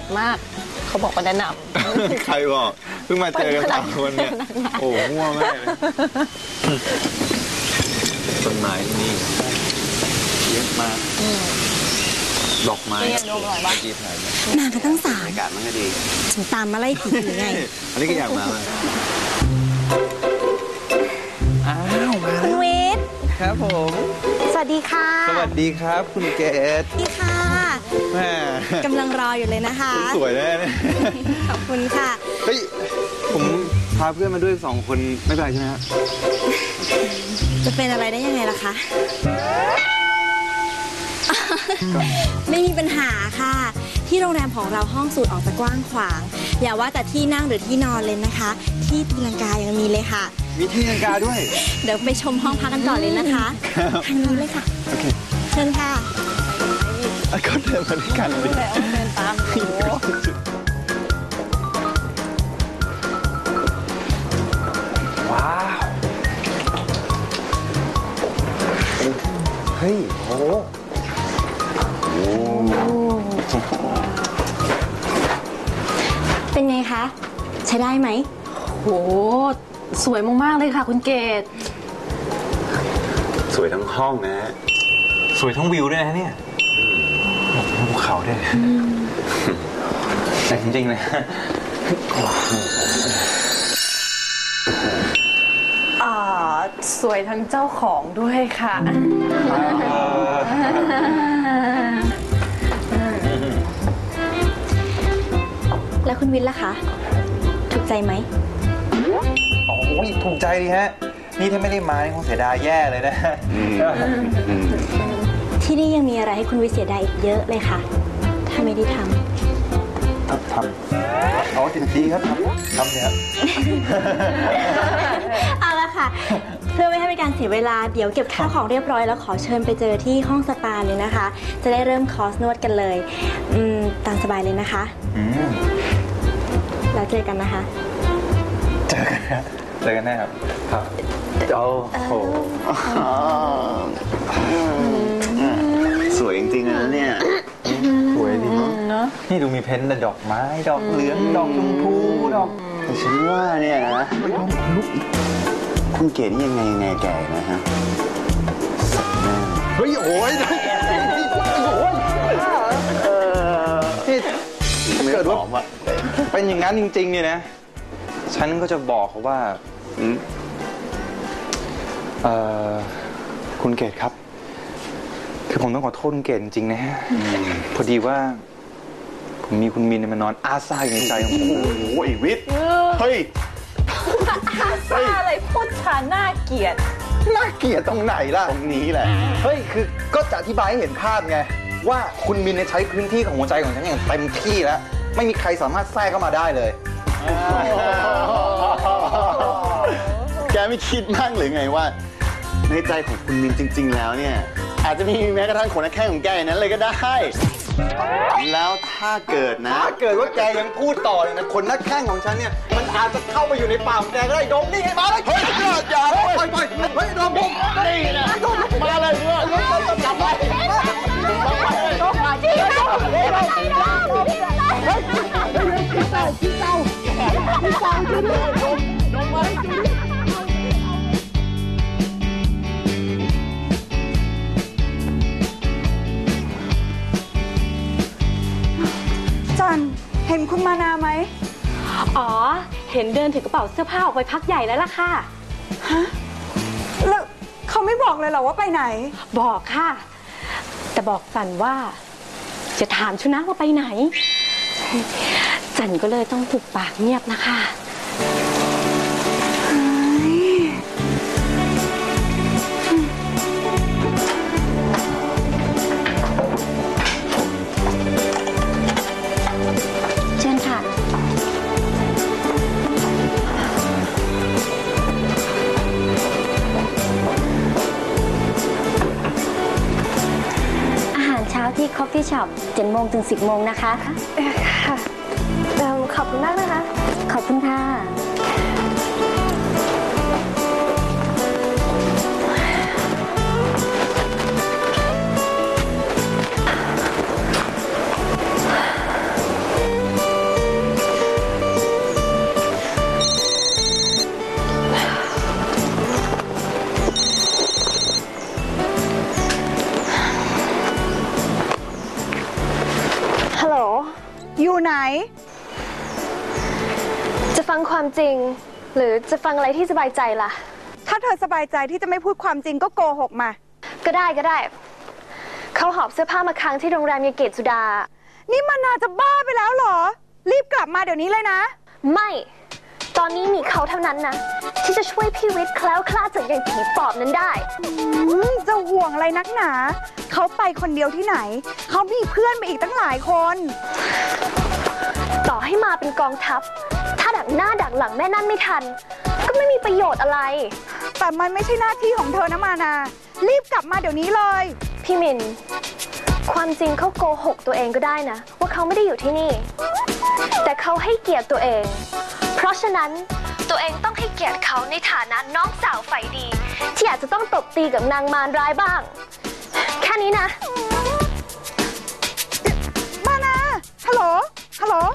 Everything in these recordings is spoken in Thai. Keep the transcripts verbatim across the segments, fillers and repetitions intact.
ษมากเขาบอกว่าแนะนำใครบอกเพิ่งมาเจอกันสามคนเนี่ยโอ้มั่วมากเลยต้นไม้ที่นี่เยอะมากดอกไม้นมากันตั้งสามอากาศมันก็ดีฉันตามมาไล่ผีหรือไงอันนี้ก็อยากมาเลยอ้าวมาคุณวิทย์ครับผมสวัสดีค่ะสวัสดีครับคุณเกศสวัสดีค่ะแม่กำลังรออยู่เลยนะคะสวยแน่เลยขอบคุณค่ะเฮ้ยผมพาเพื่อนมาด้วยสองคนไม่เป็นไรใช่ไหมครับจะเป็นอะไรได้ยังไงล่ะคะไม่มีปัญหาค่ะที่โรงแรมของเราห้องสูตรออกจะกว้างขวางอย่าว่าแต่ที่นั่งหรือที่นอนเลยนะคะที่ตีลังกายังมีเลยค่ะมีที่ลังกาด้วยเดี๋ยวไปชมห้องพักกันต่อเลยนะคะทางนี้เลยค่ะโอเคเชิญค่ะก็เดินมาด้วยกันดิเดินตามว้าวเฮ้ยโอ้โหเป็นไงคะใช้ได้ไหมโหสวยมากๆเลยค่ะคุณเกศสวยทั้งห้องนะสวยทั้งวิวด้วยนะเนี่ยทั้งภูเขาด้วยแต่จริงๆเลยอ่าสวยทั้งเจ้าของด้วยค่ะแล้วคุณวิทย์ล่ะคะถูกใจไหมโอ้ยถูกใจดีฮะนี่ถ้าไม่ได้มาคงเสียดายแย่เลยนะที่นี่ยังมีอะไรให้คุณวิทย์เสียดายอีกเยอะเลยค่ะถ้าไม่ได้ทำครับทำเอาจริงๆครับทำทำเนี่ยครับเอาละค่ะเพื่อไม่ให้เป็นการเสียเวลาเดี๋ยวเก็บข้าวของเรียบร้อยแล้วขอเชิญไปเจอที่ห้องสปาเลยนะคะจะได้เริ่มคอร์สนวดกันเลยอืมตามสบายเลยนะคะแล้วเจอกันนะคะเจอกันนะเจอกันแน่ครับครับโอ้โหสวยจริงๆนะเนี่ยสวยดีเนาะนี่ดูมีเพ้นท์ดอกไม้ดอกเหลืองดอกชมพูดอกแต่ฉันว่าเนี่ยนะคุณเกศนี่ยังไงยังไงแก่นะฮะเฮ้ยโอ้ยถ้าเกิดว่าเป็นอย่างนั้นจริงๆเนี่ยนะฉันก็จะบอกเขาว่าเอ่อคุณเกศครับคือผมต้องขอโทษคุณเกศจริงๆนะฮะพอดีว่าผมมีคุณมินมานอนอาซาอยู่ในใจของผมโอ้โหไอ้วิทย์เฮ้ยอาซาอะไรพูดชาน่าเกลียดน่าเกลียดตรงไหนล่ะตรงนี้แหละเฮ้ยคือก็จะอธิบายให้เห็นภาพไงว่าคุณมินใช้พื้นที่ของหัวใจของฉันอย่างเต็มที่แล้วไม่มีใครสามารถแทรกเข้ามาได้เลยแกไม่คิดมากหรือไงว่าในใจของคุณมินจริงๆแล้วเนี่ยอาจจะมีแม้กระทั่งขนแข้งของแกนั้นเลยก็ได้แล้วถ้าเกิดนะถ้าเกิดว่าแกยังพูดต่อเนี่ยนะขนหน้าแข้งของฉันเนี่ยมันอาจจะเข้าไปอยู่ในปากของแกก็ได้ดมนี่ไงมาเลยเฮ้ยอย่าเลยไปไปเฮ้ยดมดมนี่นะมาเลยเพื่อนจับไปดมมาจีดมดมเฮ้ยพี่เต่าพี่เต่าพี่เต่าจะดมดมมาจันเห็นคุณมานาไหมอ๋อเห็นเดินถือกระเป๋าเสื้อผ้าออกไปพักใหญ่แล้วล่ะค่ะฮะแล้วเขาไม่บอกเลยเหรอว่าไปไหนบอกค่ะแต่บอกจันว่าจะถามชุนะว่าไปไหนจันก็เลยต้องปุบปากเงียบนะคะที่ Coffee Shop เจ็ดโมงถึงสิบโมงนะคะค่ะขอบคุณมากนะคะขอบคุณค่ะความจริง หรือจะฟังอะไรที่สบายใจล่ะถ้าเธอสบายใจที่จะไม่พูดความจริงก็โกหกมาก็ได้ก็ได้ เขาหอบเสื้อผ้ามาค้างที่โรงแรมยายเกตสุดานี่มันนาจะบ้าไปแล้วเหรอ รีบกลับมาเดี๋ยวนี้เลยนะไม่ ตอนนี้มีเขาเท่านั้นนะ ที่จะช่วยพี่วิทย์แคล้วคลาดจากยายผีปอบนั้นได้อืมจะห่วงอะไรนักหนา เขาไปคนเดียวที่ไหน เขามีเพื่อนมาอีกตั้งหลายคนต่อให้มาเป็นกองทัพ ถ้าดักหน้าดักหลังแม่นั่นไม่ทัน ก็ไม่มีประโยชน์อะไรแต่มันไม่ใช่หน้าที่ของเธอนะมานา รีบกลับมาเดี๋ยวนี้เลยพี่มิน ความจริงเขาโกหกตัวเองก็ได้นะ ว่าเขาไม่ได้อยู่ที่นี่ แต่เขาให้เกียรติตัวเอง เพราะฉะนั้นตัวเองต้องให้เกียรติเขาในฐานะน้องสาวฝ่ายดี ที่อาจจะต้องตบตีกับนางมารร้ายบ้าง แค่นี้นะมานา ฮัลโหล ฮัลโหล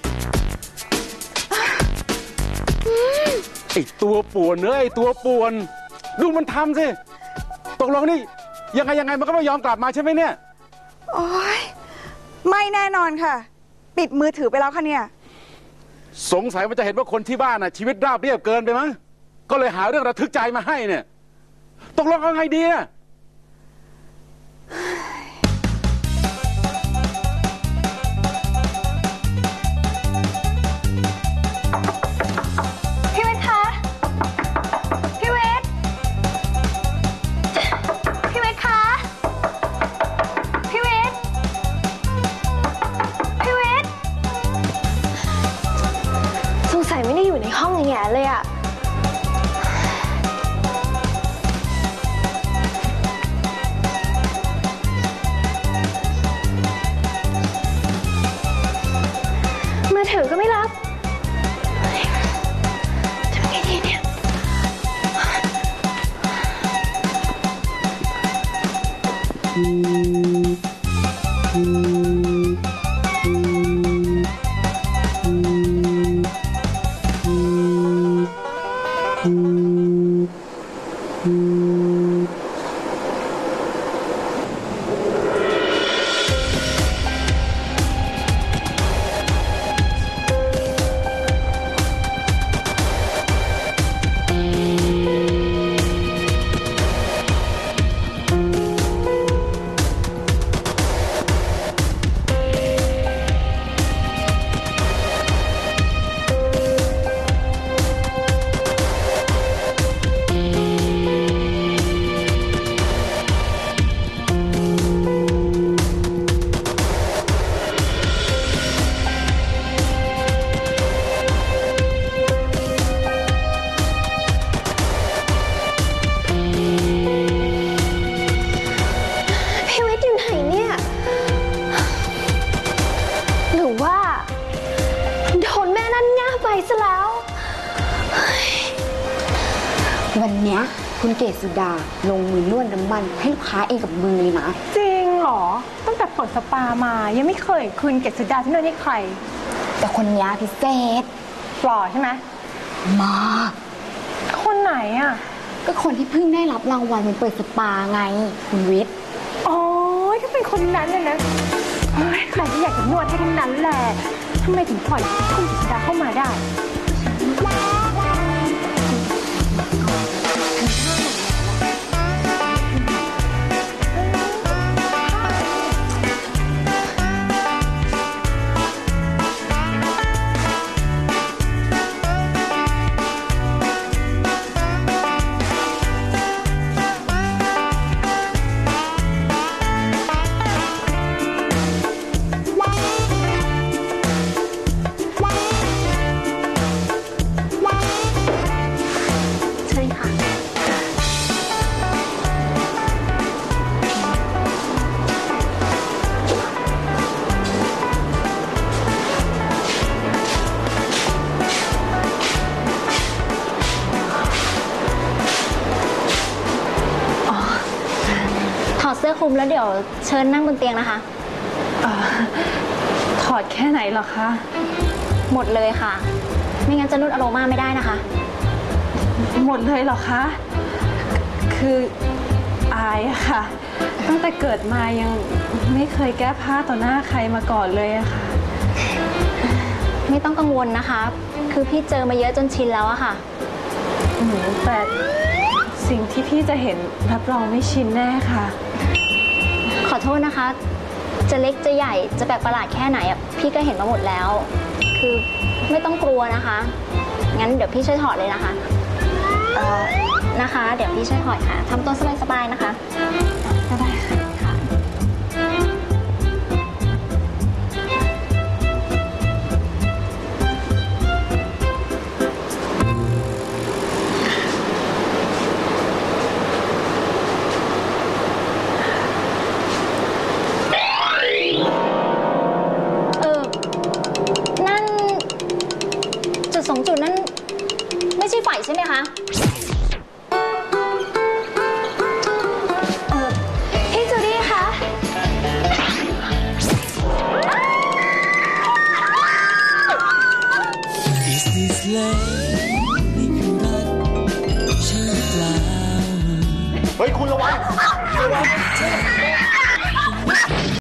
ไอ้ตัวป่วนเนอะไอ้ตัวป่วน ดูมันทำสิ ตกลงนี่ยังไงยังไงมันก็ไม่ยอมกลับมาใช่ไหมเนี่ยโอ๊ย ไม่แน่นอนค่ะ ปิดมือถือไปแล้วค่ะเนี่ยสงสัยว่าจะเห็นว่าคนที่บ้านน่ะชีวิตราบเรียบเกินไปมั้งก็เลยหาเรื่องระทึกใจมาให้เนี่ยตกลงเอาไงดีอะพี่วิทย์คะ พี่วิทย์ พี่วิทย์คะ พี่วิทย์ พี่วิทย์ สงสัยไม่ได้อยู่ในห้องอย่างเงี้ยเลยอะมือถือก็ไม่รับทำไงดีเนี่ย พี่วิทย์อยู่ไหนเนี่ย หรือว่าโดนแม่นั่นง่าไปซะแล้ววันเนี้ยคุณเกศสุดาลงมือนวดน้ำมันให้ลูกค้าเองกับมือเลยนะจริงเหรอ ตั้งแต่เปิดสปามายังไม่เคยคืนเกศสุดาที่นวดให้ใครแต่คนเนี้ยพิเศษหล่อใช่ไหมมากคนไหนอ่ะก็คนที่เพิ่งได้รับรางวัลมันเปิดสปาไง คุณวิทย์อ๋อถ้าเป็นคนนั้นน่ะนะเฮ้ยใครที่อยากจะนวดให้ทั้งนั้นแหละทำไมถึงปล่อยคุณเกศสุดาเข้ามาได้ใช่ค่ะถอดเสื้อคลุมแล้วเดี๋ยวเชิญนั่งบนเตียงนะคะถอดแค่ไหนเหรอคะหมดเลยค่ะ ไม่งั้นจะนวดอโรมาไม่ได้นะคะหมดเลยเหรอคะ คืออายอะค่ะ ตั้งแต่เกิดมายังไม่เคยแก้ผ้าต่อหน้าใครมาก่อนเลยอะค่ะไม่ต้องกังวลนะคะ คือพี่เจอมาเยอะจนชินแล้วอะค่ะอืมแต่สิ่งที่พี่จะเห็นรับรองไม่ชินแน่ค่ะขอโทษนะคะ จะเล็กจะใหญ่จะแปลกประหลาดแค่ไหนอะพี่ก็เห็นมาหมดแล้ว คือไม่ต้องกลัวนะคะ งั้นเดี๋ยวพี่ช่วยถอดเลยนะคะเอ่อนะคะ เดี๋ยวพี่ช่วยถอดค่ะทำตัวสบายๆนะคะก็ได้ค่ะเออนั่นจุดสองจุดนั่นไม่ใช่ไฟใช่ไหมคะ เออพี่จูดี้คะ Is this love นี่คือรักใช่หรือเปล่าเฮ้ย คุณระวัง